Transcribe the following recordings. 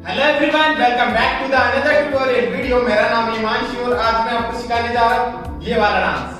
Hello everyone, welcome back to the another tutorial video. मेरा नाम हिमांशु और आज मैं आपको सिखाने जा रहा हूँ ये वाला डांस।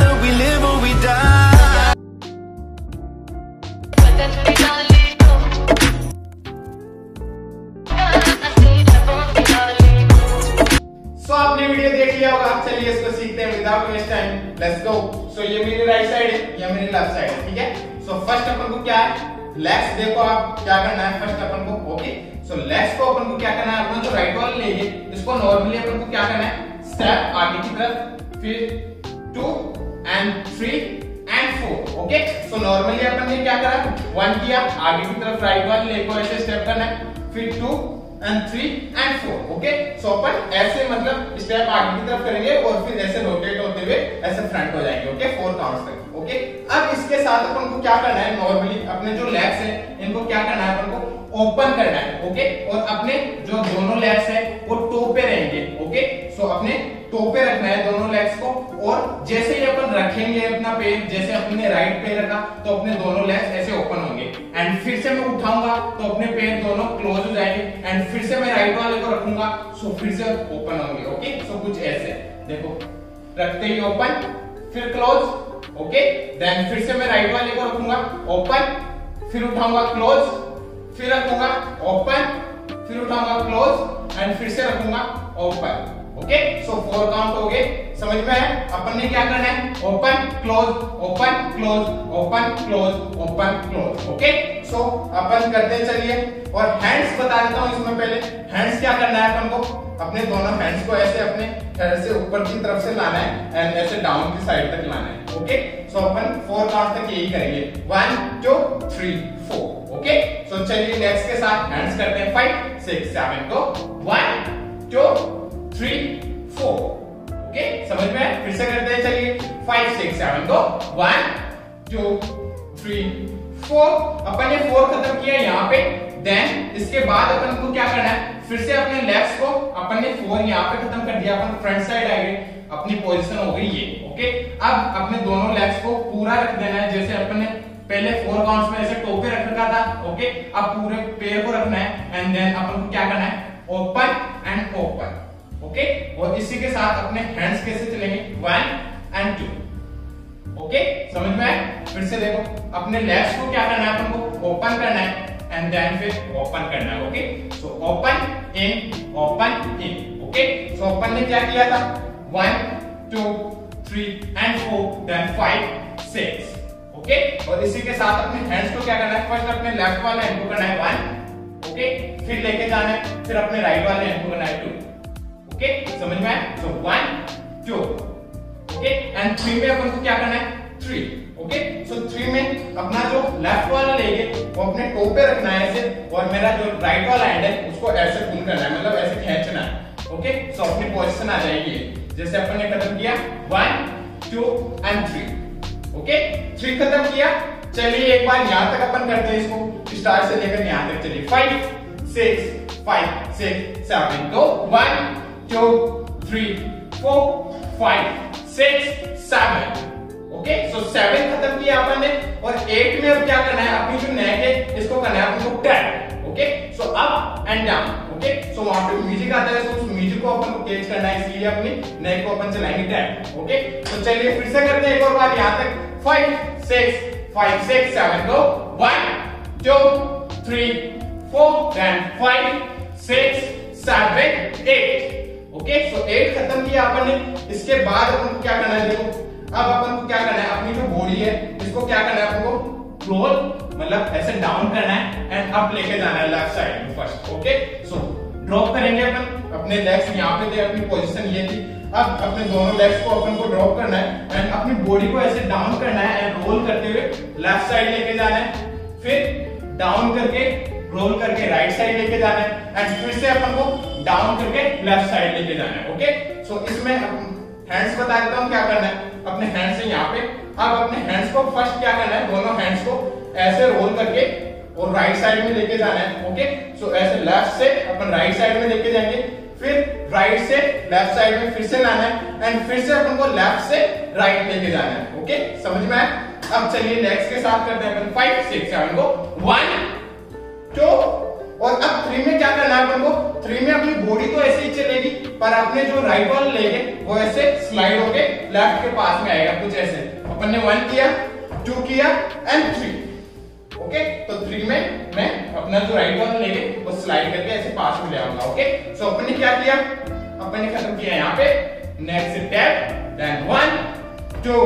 आपने वीडियो देख लिया होगा, चलिए इसको सीखते हैं without waste time. Let's go. So ये मेरी राइट साइड है, ये मेरी लेफ्ट साइड है, ठीक है। सो फर्स्ट अपन को क्या है, लेग्स देखो आप क्या करना है फर्स्ट अपन को। ओके, सो लेग्स को अपन को क्या करना है, अपन जो राइट वाले लेंगे इसको नॉर्मली अपन को क्या करना है, स्टेप आगे की तरफ, फिर 2 and 3 and 4। Okay, so normally अपन ने क्या करा, 1 किया, आगे की तरफ राइट वाले लेग को ऐसे स्टेप करना है, फिर 2 and 3 and 4। ओके, सो अपन ऐसे मतलब स्टेप आगे की तरफ करेंगे और फिर ऐसे रोटेट होते हुए ऐसे फ्रंट हो जाएंगे। ओके, 4 काउंट्स तक। ओके, अब इसके साथ अपन को क्या करना है, नॉर्मली अपने जो लेग्स है इनको क्या करना है, अपन को ओपन करना है। ओके, और अपने जो दोनों लेग्स है वो टो पे रहेंगे। ओके, सो अपने टो पे रखना है दोनों लेग्स को, और जैसे ही अपन रखेंगे अपना पैर, जैसे अपने राइट पैर रखा तो अपने दोनों लेग्स ऐसे ओपन होंगे, एंड फिर से मैं उठाऊंगा तो अपने पैर दोनों क्लोज हो जाएंगे, एंड फिर से मैं राइट वाले को रखूंगा सो फिर से ओपन होंगे। ओके, सो कुछ ऐसे देखो, रखते ही ओपन, फिर क्लोज। ओके, देन फिर से मैं राइट वाले को रखूंगा ओपन, फिर उठाऊंगा क्लोज, फिर रखूंगा ओपन, फिर उठाऊंगा क्लोज, एंड फिर से रखूंगा ओपन। ओके, सो 4 काउंट हो गए। समझ में है? अपन ने क्या करना है, open close open close open close open close. Okay, so अपन करते चलिए, और हैंड्स बता देता हूं इसमें पहले। हैंड्स क्या करना है अपन को, अपने दोनों हैंड्स को ऐसे अपने हेड से ऊपर की तरफ से लाना है एंड ऐसे डाउन की साइड तक लाना है। ओके, सो अपन 4 काउंट तक यही करेंगे, 1 2 3 4। ओके, सो चलिए लेग्स के साथ हैंड्स करते हैं, 5 6 7 को 1 2 3 4। ओके, समझ में? फिर से करते हैं, चलिए 5 6 7 को 1 2 3 4। अपन ने 4 खत्म किया यहाँ पे, देन इसके बाद अपन को क्या करना है, फिर से अपने लेग्स को अपन ने 4 यहाँ पे खत्म कर दिया, अपन फ्रंट साइड आ गए, अपनी पोजीशन हो गई ये। ओके, अब अपने दोनों लेग्स को पूरा रख देना है, जैसे अपन ने पहले 4 काउंट्स में ऐसे टो पे रख रखा था। ओके, अब पूरे पैर को रखना है, एंड देन अपन को क्या करना है, ओपन एंड ओपन। ओके, और इसी के साथ अपने हैंड्स कैसे चलेंगे, 1 and 2। ओके, समझ में आया? फिर से देखो, अपने लेग्स को क्या करना है, अपन को ओपन करना है, एंड देन फिर ओपन करना है। Okay, so open in open in. Okay, so अपन ने क्या किया था, 1 2 3 and 4, देन 5 6। ओके, और इसी के साथ अपने हैंड्स को क्या करना है, फर्स्ट अपने लेफ्ट वाले हैंड को करना है 1। ओके, फिर लेके जाना है, फिर अपने राइट वाले हैंड को करना है 2। ओके, समझ में आया? सो 1 2। ओके, एंड 3 में अपन को क्या करना है, 3। ओके, सो 3 में अपना जो लेफ्ट वाला लेंगे वो अपने टो पे रखना है ऐसे, और मेरा जो राइट वाला हैंड है उसको ऐसे पुल करना है, मतलब ऐसे खींचना है। ओके, सो अपनी पोजीशन आ जाएगी जैसे अपन ने खत्म किया 1 2 and 3। ओके, 3 खत्म किया। चलिए एक बार यहां तक अपन करते हैं इसको, स्टार्ट से लेकर यहां तक। चलिए 5 6 7 को 1 2 3 4 5 6 7। ओके, सो 7 खत्म किया अपन ने, और 8 में अब क्या करना है, अपनी जो नेक है इसको करना है अपन को tap. Okay, so up and down. Okay, so वहां पे म्यूजिक आता है, सो उस म्यूजिक को अपन को कैच करना है, इसलिए अपनी नेक को अपन चलाएंगे टैप। ओके, तो चलिए फिर से करते हैं एक और बार यहां तक, 5 6 7 को 1 2 3 4 देन 5 6 7 8। ओके, सो 8 खत्म किया अपन ने। इसके बाद अपन को क्या करना है, देखो अब अपन को क्या करना है, अपनी जो बॉडी है इसको क्या करना है, अपन को रोल मतलब ऐसे डाउन करना है एंड अप लेके जाना है लेफ्ट साइड में फर्स्ट। ओके, सो ड्रॉप करेंगे अपन, अपने लेग्स यहाँ पे थे, अपनी पोजीशन ये थी। अब अपने दोनों लेग्स को अपन को ड्रॉप करना है एंड अपनी बॉडी को ऐसे डाउन करना है एंड रोल करते हुए लेफ्ट साइड लेके जाना है, फिर डाउन करके रोल करके राइट साइड लेके जाना है, एंड फिर से अपन को डाउन करके लेफ्ट साइड लेके जाना है। ओके, सो इसमें हैंड्स बता देता हूँ क्या करना है, अपने हैंड्स से यहाँ पे, अब अपने हैंड्स को फर्स्ट क्या करना है, दोनों हैंड्स को ऐसे रोल करके और राइट साइड में लेके जाना है। ओके, सो ऐसे लेफ्ट से अपन राइट साइड में लेके जाएंगे, फिर राइट से लेफ्ट साइड में फिर से लाना है, एंड फिर से अपन को लेफ्ट से राइट लेके जाना है। ओके, समझ में आया? अब चलिए लेग्स के साथ करते हैं अपन, 5 6 7 को 1 2, और अब 3 में क्या करना है अपन को, 3 में अपनी बॉडी तो ऐसे ही चलेगी पर अपने जो राइट वाला लेगे वो ऐसे स्लाइड होके लेफ्ट के पास में आएगा, कुछ ऐसे। अपन ने 1 किया, 2 किया एंड 3। ओके, तो 3 में मैं अपना जो राइट वाला लेगे वो स्लाइड करके ऐसे पास में ले आऊंगा। ओके, सो अपन ने क्या किया, अपन ने खत्म किया यहाँ पे, नेक्स्ट स्टेप, देन 1 2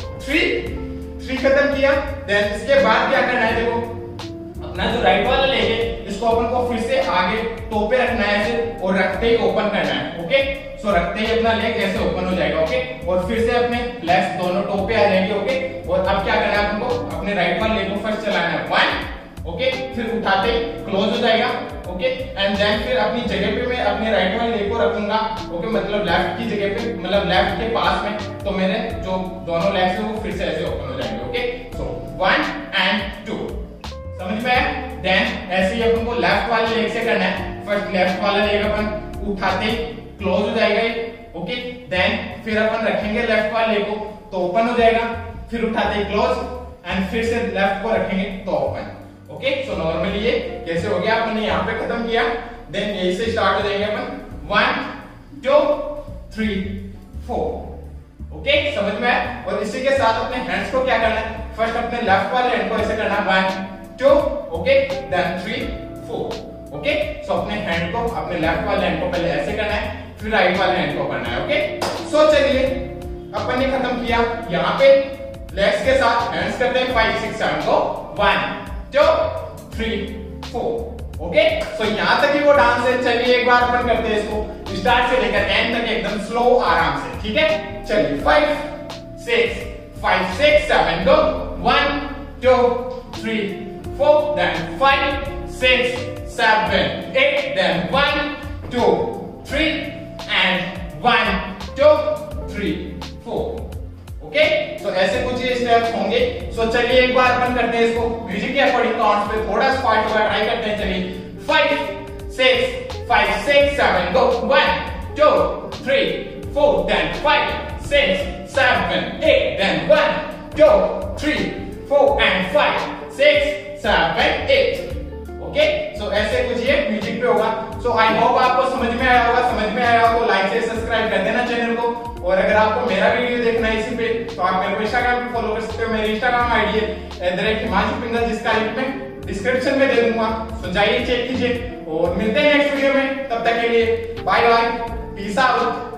3 खत्म किया। देन इसके बाद क्या करना है, देखो अपना जो राइट वाला लेगे इसको अपन को फिर से आगे टो पे रखना है ऐसे, और रखते ही ओपन करना है। ओके, सो रखते ही अपना लेग ऐसे ओपन हो जाएगा। ओके, और फिर से अपने लेग्स दोनों टो पे आ जाएंगे। ओके, और अब क्या करना है अपन को, अपने राइट वाले लेग को फर्स्ट चलाना है 1। ओके, फिर उठाते ही क्लोज हो जाएगा। ओके, एंड देन फिर अपनी जगह पे मैं अपने राइट वाले लेग को रखूंगा। ओके, मतलब लेफ्ट की जगह पे, मतलब लेफ्ट के पास में, तो मेरे जो दोनों लेग्स है वो फिर से ऐसे ओपन हो जाएंगे। ओके, सो 1 एंड 2, समझ में आया। देन ऐसे ही अपन को लेफ्ट वाले लेग से करना है। फर्स्ट लेफ्ट वाला लेग अपन उठाते ही क्लोज हो जाएगा ये। ओके, देन फिर अपन रखेंगे लेफ्ट वाले लेग को तो ओपन हो जाएगा, फिर उठाते ही क्लोज, एंड फिर से लेफ्ट को रखेंगे तो ओपन। ओके, सो नॉर्मली ये कैसे हो गया, अपन ने यहाँ पे खत्म किया। देन यही से स्टार्ट हो जाएंगे अपन 1 2 3 4। ओके, समझ में आया। और इसी के साथ अपने हैंड्स को क्या करना है, फर्स्ट अपने लेफ्ट वाले हैंड को ऐसे करना है 1 2, ओके, देन 3 4। ओके, सो अपने हैंड को, अपने लेफ्ट वाले हैंड को पहले ऐसे करना है, फिर राइट वाले हैंड को करना है। ओके, सो चलिए अपन ने खत्म किया। यहाँ पे लेग्स के साथ हैंड्स करते हैं 5 6 7 को 1 2 3 4। ओके, सो यहाँ तक ही वो डांस है। चलिए एक बार अपन करते हैं इसको स्टार्ट से लेकर एंड तक एकदम स्लो आराम से, ठीक है। चलिए 5 6 7 go 1 2 3 4, then 5 6 7 8, then 1 2 3 and 1 2 3 4। Okay, so ऐसे कुछ ये स्टेप्स होंगे। सो चलिए एक बार अपन करते हैं इसको म्यूजिक के अकॉर्डिंग, काउंट्स पे थोड़ा स्पार्ट होगा, ट्राई करते हैं। चलिए 5 6 7 go 1 2 3 4, then 5 6 7 8, then 1 2 3 4 and 5 6 7 8। Okay, so ऐसे कुछ ये म्यूजिक पे होगा। सो आई होप आपको समझ में आया होगा। समझ में आया हो तो लाइक से सब्सक्राइब कर देना चैनल को। और अगर आपको मेरा वीडियो देखना है इसी पे, तो आप मेरे को इंस्टाग्राम पे फॉलो कर सकते हो। मेरी इंस्टाग्राम आईडी है @हिमांशु पिंगल, जिसका लिंक मैं डिस्क्रिप्शन में दे दूंगा। सो जाइए चेक कीजिए, और मिलते हैं नेक्स्ट वीडियो में। तब तक के लिए बाय बाय, पीस आउट।